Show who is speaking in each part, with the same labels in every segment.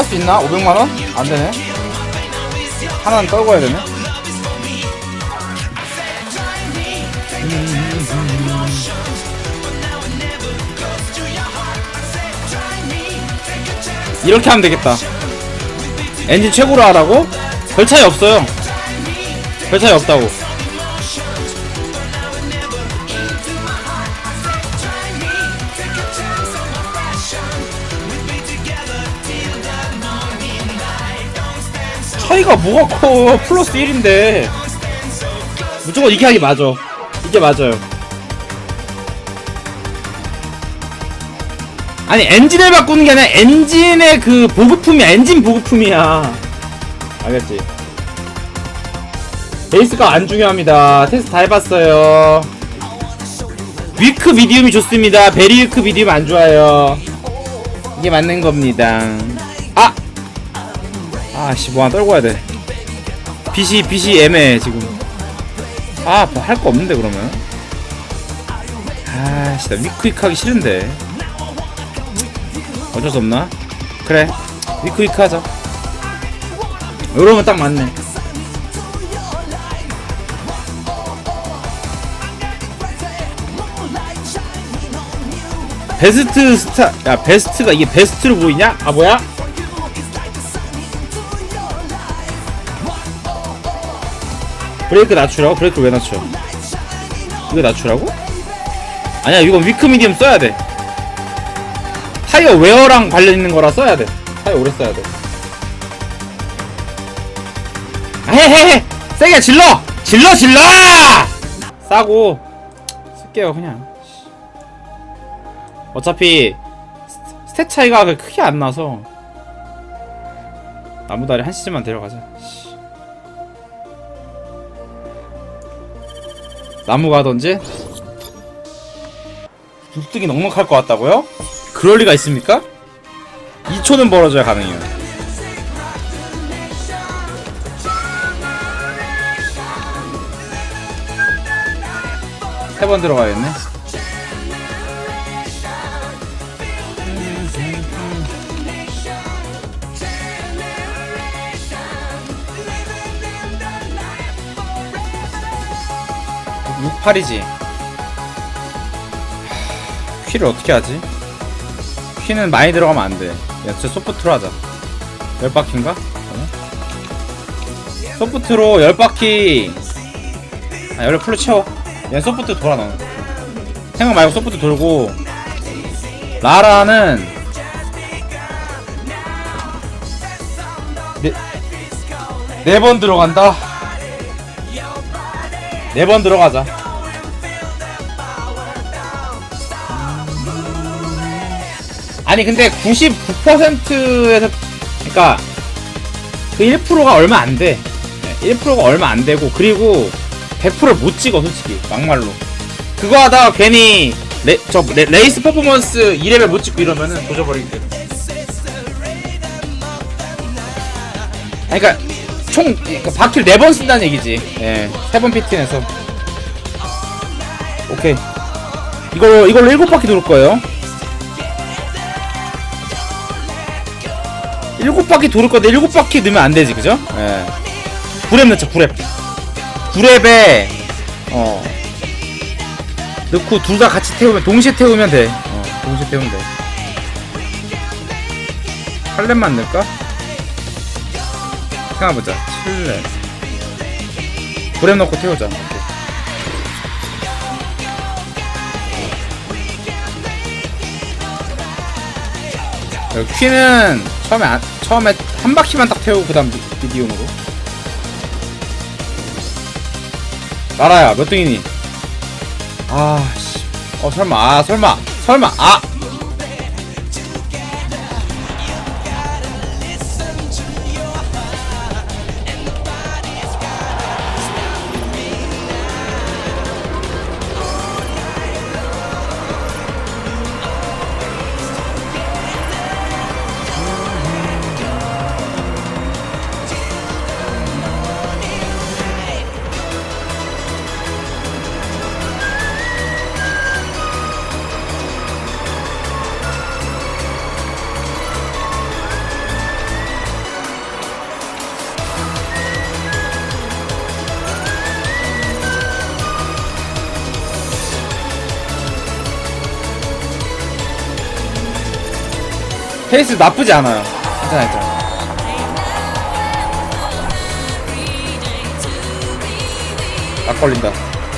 Speaker 1: 수 있나? 500만원? 안되네. 하나는 떨궈야 되네. 이렇게 하면 되겠다. 엔진 최고로 하라고? 별 차이 없어요. 별 차이 없다고. 차이가 뭐가 커. 플러스 1인데 무조건 이렇게 하기 맞아. 이게 맞아요. 아니 엔진을 바꾸는 게 아니라 엔진의 그 보급품이야. 엔진 보급품이야. 알겠지? 베이스가 안 중요합니다. 테스트 다 해봤어요. 위크 미디움이 좋습니다. 베리 위크 미디움 안 좋아요. 이게 맞는 겁니다. 아! 아씨 뭐 하나 떨궈야 돼. 빛이 애매해 지금. 아 뭐 할 거 없는데 그러면. 아씨 나 위크 하기 싫은데. 어쩔 수 없나? 그래 위크 하자. 요러면 딱 맞네. 베스트 스타. 야 베스트가 이게 베스트로 보이냐? 아 뭐야? 브레이크 낮추라고? 브레이크 왜 낮춰? 이거 낮추라고? 아니야 이건 위크 미디엄 써야돼. 타이어 웨어랑 관련있는 거라 써야돼. 타이어 오래 써야돼. 아 헤헤헤 세게 질러! 질러! 싸고 쓸게요 그냥. 어차피 스탯 차이가 크게 안 나서 나무다리 한 시즌만 데려가자. 나무 가던지? 굴뚝이 넉넉할 것 같다고요? 그럴 리가 있습니까? 2초는 벌어져야 가능해요. 세 번 들어가야겠네. (68이지) 퀴를 어떻게 하지? 퀴는 많이 들어가면 안돼. 야 진짜 소프트로 하자. 10바퀴인가? 소프트로 10바퀴. 아 열을 풀로 채워. 얘 소프트 돌아 너. 생각 말고 소프트 돌고. 라라는 네 번 들어간다. 4번 들어가자. 아니 근데 99%에서 그니까 그 1%가 얼마 안돼. 1%가 얼마 안되고 그리고 100%를 못 찍어 솔직히 막말로. 그거 하다가 괜히 레이스 퍼포먼스 2레벨 못 찍고 이러면은 조져버리게 돼. 그니까 총 바퀴를 4번 쓴다는 얘기지. 예, 3번 피팅해서. 오케이. 이걸로 7바퀴 돌 거예요. 7바퀴 돌을 건데 7바퀴 넣으면 안 되지, 그죠? 예. 9랩 넣자, 9랩. 9랩에, 넣고 둘 다 같이 태우면, 동시에 태우면 돼. 동시에 태우면 돼. 8랩만 넣을까? 생각해보자. 7랩. 9랩 넣고 태우자. 퀴는 처음에 한 바퀴만 딱 태우고 그 다음 미디움으로. 나라야 몇 등이니? 아씨. 설마. 페이스 나쁘지 않아요. 괜찮아, 괜찮아. 딱 걸린다.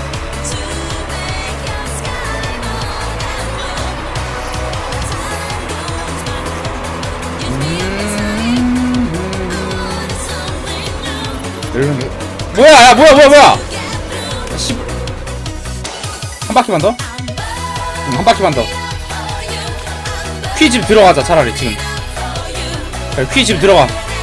Speaker 1: 뭐야, 야, 뭐야. 10. 한 바퀴만 더? 한 바퀴만 더. 퀴즈 들어가자, 차라리, 지금. 퀴즈 들어가.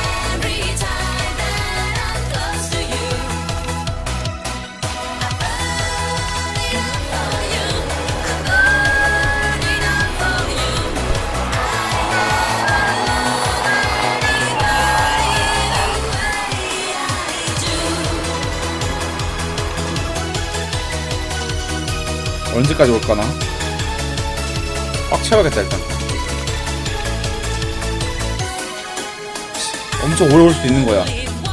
Speaker 1: 언제까지 올까나? 꽉 채워야겠다 일단. 엄청 오래 올 수도 있는 거야.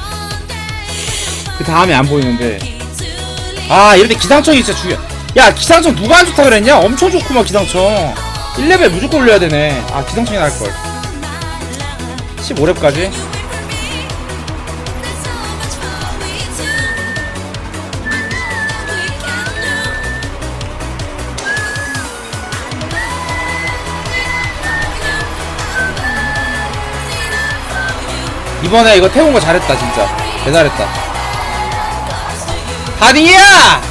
Speaker 1: 그 다음에 안 보이는데. 아, 이럴 때 기상청이 진짜 중요해. 야, 기상청 누가 안 좋다 그랬냐? 엄청 좋구만 기상청. 1레벨 무조건 올려야 되네. 아, 기상청이 나을걸. 15렙까지. 이번에 이거 태운 거 잘했다 진짜. 대단했다. 하딩이야!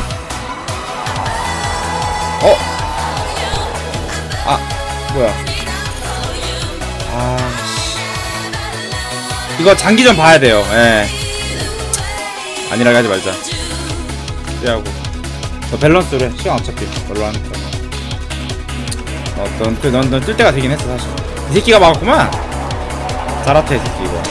Speaker 1: 어? 아, 뭐야. 아씨. 이거 장기전 봐야 돼요. 예. 아니라고 하지 말자. 피하고. 너 밸런스로 해. 시간 어차피 별로 안 했다. 넌 뜰 때가 되긴 했어 사실. 이 새끼가 막았구만. 잘았다 이 새끼 이거.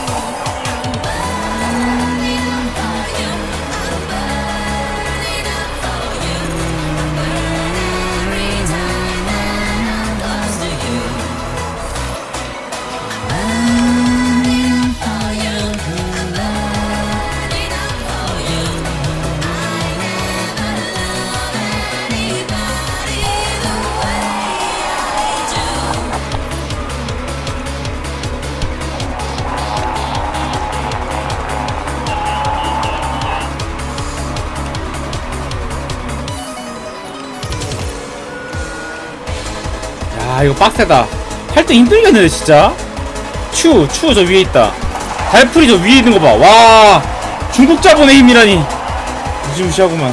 Speaker 1: 아, 이거 빡세다. 8등 힘들겠는데 진짜. 추 저 위에 있다. 달풀이 저 위에 있는 거 봐. 와, 중국 자본의 힘이라니. 무시무시하구만.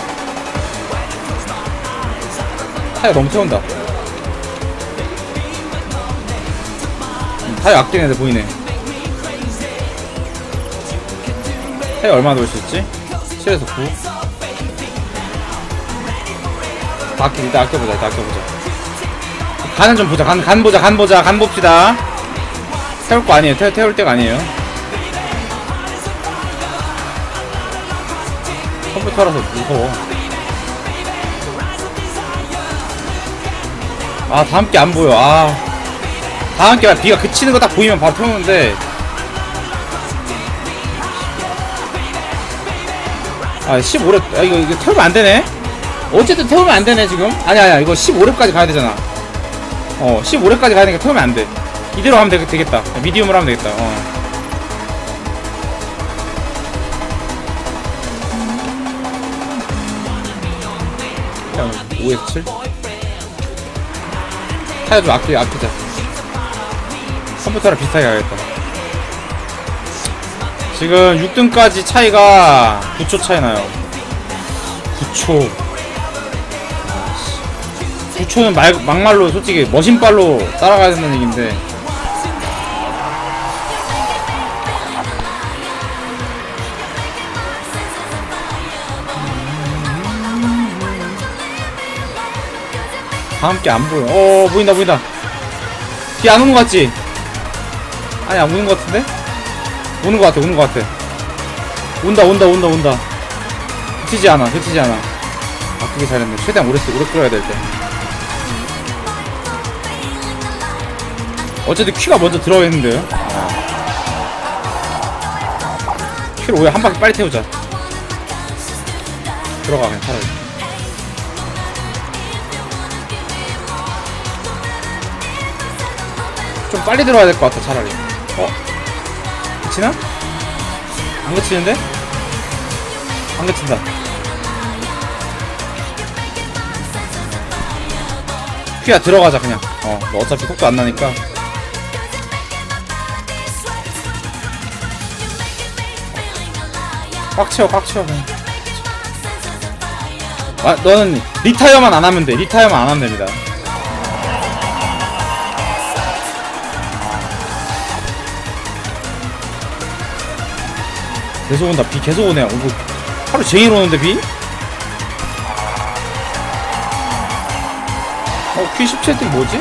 Speaker 1: 타이어 너무 태운다. 타이어 아끼는 애들 보이네. 타이어 얼마나 돌 수 있지? 7에서 9. 일단 아껴보자. 간은 좀 보자. 간 봅시다. 태울 거 아니에요. 태울 때가 아니에요. 컴퓨터라서 무서워. 아, 다음 게 안 보여. 아, 다음 게 비가 그치는 거 딱 보이면 바로 태우는데. 아, 15렙. 아, 이거 태우면 안 되네? 어쨌든 태우면 안 되네, 지금. 아니야. 이거 15렙까지 가야 되잖아. 15렙까지 가야 되니까 태우면 안 돼. 이대로 하면 되겠다. 미디움으로 하면 되겠다. 그냥 5에서 7? 타이어 좀 아끼자. 컴퓨터랑 비슷하게 가야겠다. 지금 6등까지 차이가 9초 차이 나요. 9초. 9초는 막말로 솔직히 머신발로 따라가야 된다는 얘긴데. 다음게 안 보여. 보인다. 뒤 안 오는 거 같지? 아니, 안 오는 거 같은데? 오는 거 같아. 온다. 그치지 않아. 바꾸기 잘했네. 최대한 오래 끌어야 될 때. 어쨌든 퀴가 먼저 들어가 있는데요. 퀴를 오히려 한 바퀴 빨리 태우자. 들어가 그냥 차라리. 좀 빨리 들어가야 될 것 같아 차라리. 그치나? 안 그치는데? 안 그친다. 퀴야 들어가자 그냥. 너 어차피 속도 안 나니까. 꽉 채워 그냥. 너는 리타이어만 안 하면 돼. 리타이어만 안 하면 됩니다. 계속 온다. 비 계속 오네. 하루 종일 오는데 비? Q17등 뭐지?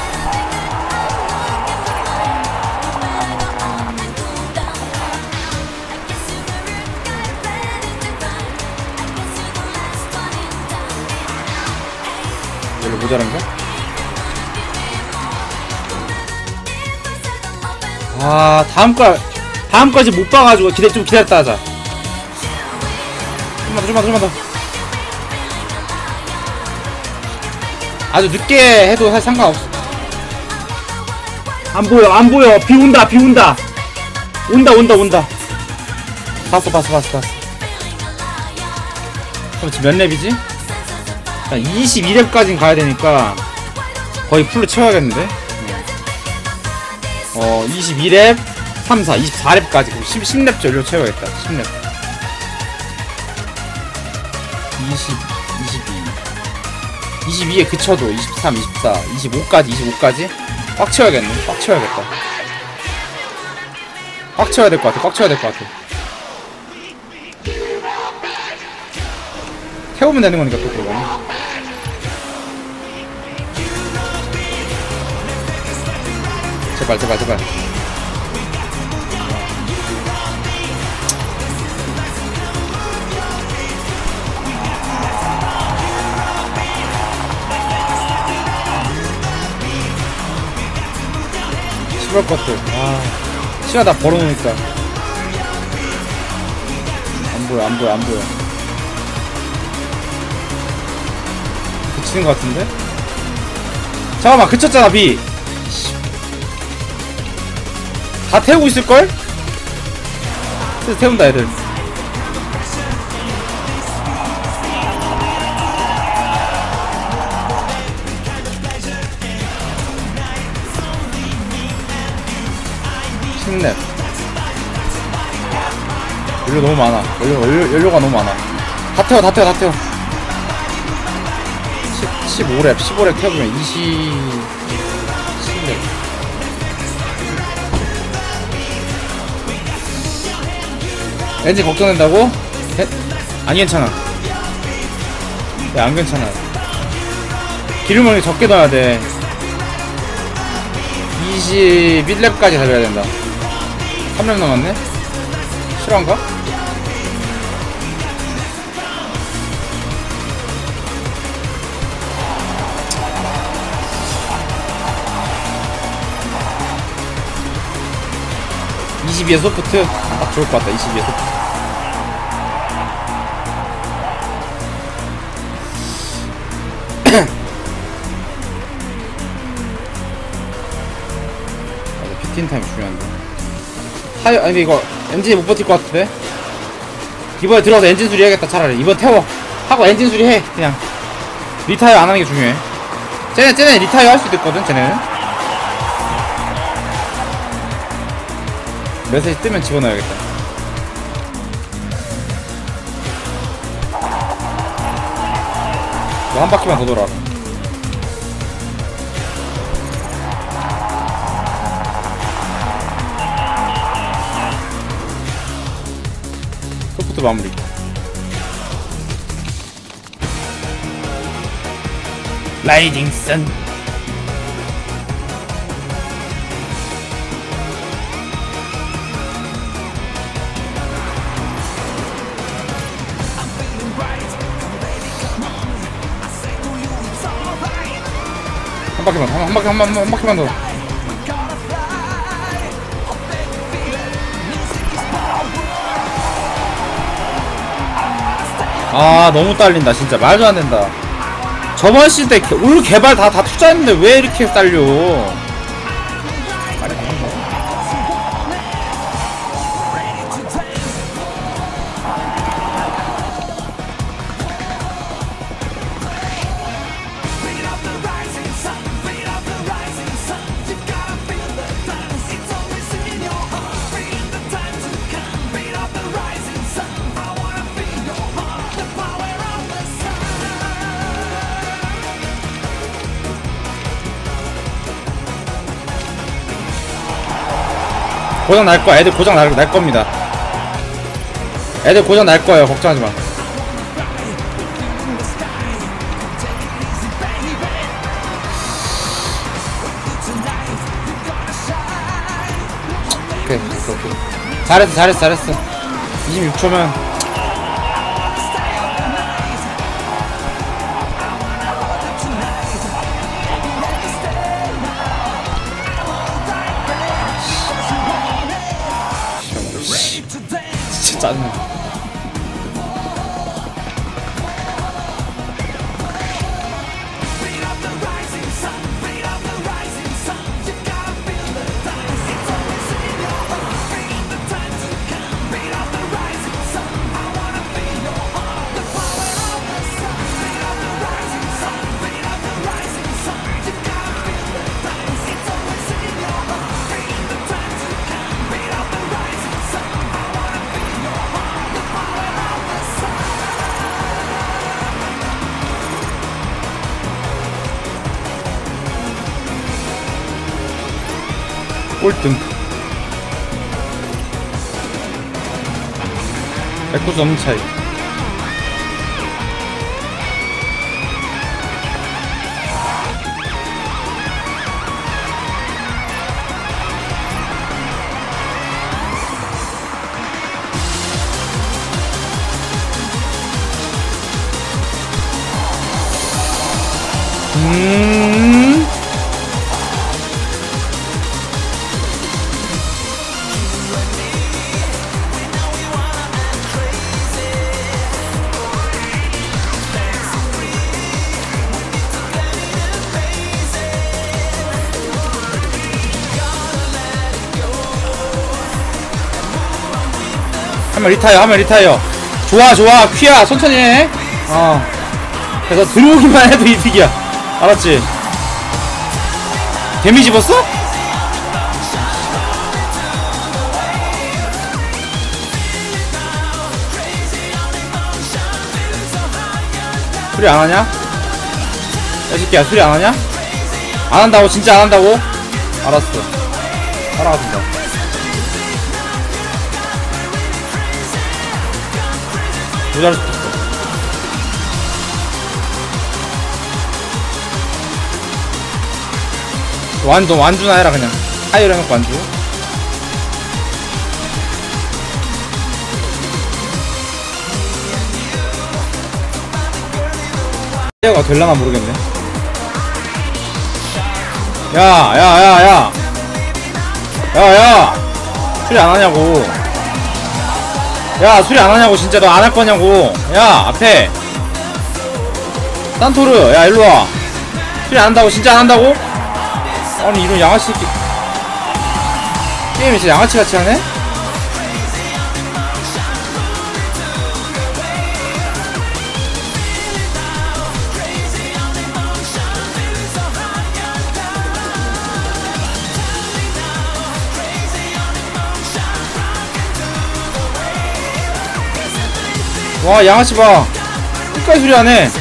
Speaker 1: 별로 모자란가? 다음까지 못 봐가지고 좀 기다렸다 하자. 좀만 더. 아주 늦게 해도 사실 상관없어. 안 보여. 비 온다. 온다. 봤어. 그럼 지금 몇 랩이지? 22랩까지는 가야 되니까 거의 풀로 채워야겠는데? 22랩, 3, 4, 24랩까지. 그럼 10랩 전류 채워야겠다. 10랩. 22에 그쳐도 23, 24, 25까지 꽉 채워야겠네. 꽉 채워야 될 것 같아. 태우면 되는 거니까 또 그거는. 제발. 시발 것들. 시간 다 벌어놓으니까. 안 보여. 그치는 것 같은데? 잠깐만, 그쳤잖아, 비. 다 태우고 있을걸? 그래서 태운다, 애들. 랩. 연료 너무 많아. 연료가 너무 많아. 다 태워. 15랩 태우면 10랩. 엔진 걱정된다고? 안 괜찮아. 안 괜찮아. 기름을 적게 넣어야 돼. 21랩까지 달려야 된다. 3렙 남았네? 실화인가? (22에) 소프트? 딱 좋을 것 같다. 22에 소프트. 맞아, 피팅 타임 중요한데. 아니 이거 엔진이 못 버틸 것 같은데? 이번에 들어가서 엔진 수리 해야겠다. 차라리 이번 태워 하고 엔진 수리 해. 그냥 리타이어 안 하는 게 중요해. 쟤네 리타이어 할 수도 있거든. 쟤네는 메시지 뜨면 집어넣어야겠다. 너 한 바퀴만 더 돌아. 소프트 마무리. 라이징 선. 한 바퀴만 더. 아, 너무 딸린다. 진짜 말도 안 된다. 저번 시대 올 개발 다 투자했는데 왜 이렇게 딸려? 고장 날 거야. 애들 고장 날 겁니다. 애들 고장 날 거예요. 걱정하지 마. 오케이. 잘했어. 26초면. 진짜 짜증나. 꼴등. 100% 넘는 차이. 하면 리타이어. 좋아. 퀴야, 천천히 해. 그래서 들어오기만 해도 이득이야. 알았지? 데미지 입었어? 수리 안 하냐? 야, 새끼야, 수리 안 하냐? 안 한다고? 진짜 안 한다고? 알았어. 따라가준다. 모자랄 수도 있어. 완주나 해라, 그냥. 하이를 해놓고 완주. 하이어가 될라나 모르겠네. 야. 수리 안 하냐고. 야, 수리 안 하냐고. 진짜 너 안 할 거냐고. 야, 앞에 산토르, 야, 일로 와. 수리 안 한다고. 진짜 안 한다고? 아니, 이런 양아치 새끼. 게임이 진짜 양아치 같이 하네? 와, 양아치 봐. 끝까지 수리 안 해.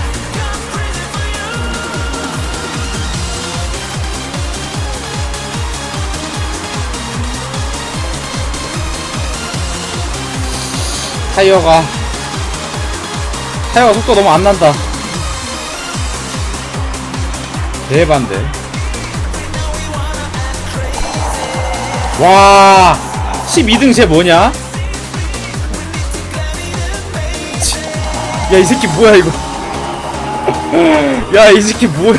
Speaker 1: 타이어가 속도 너무 안 난다. 대반대. 와, 12등 쟤 뭐냐? 야, 이 새끼 뭐야 이거. 야, 이 새끼 뭐야.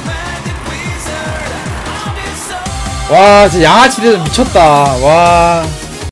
Speaker 1: 와, 진짜 양아치들 미쳤다. 와.